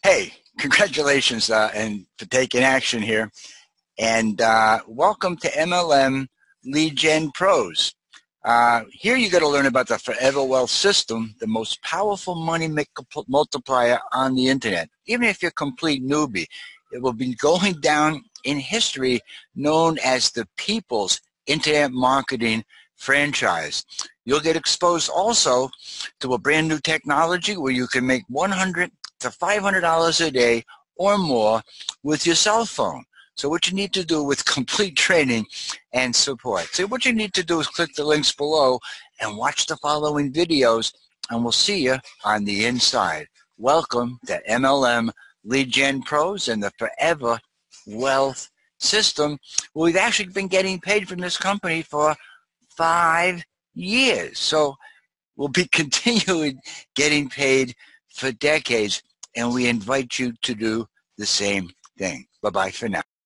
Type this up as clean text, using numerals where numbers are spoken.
Hey, congratulations and for taking action here. And welcome to MLM Lead Gen Pros. Here you're going to learn about the Forever Wealth System, the most powerful money multiplier on the internet. Even if you're a complete newbie, it will be going down in history known as the People's Internet Marketing Franchise. You'll get exposed also to a brand new technology where you can make $100 to $500 a day or more with your cell phone. So what you need to do with complete training and support. So what you need to do is click the links below and watch the following videos, and we'll see you on the inside. Welcome to MLM Lead Gen Pros and the Forever Wealth System. Well, we've actually been getting paid from this company for 5 years. So we'll be continuing getting paid for decades, and we invite you to do the same thing. Bye-bye for now.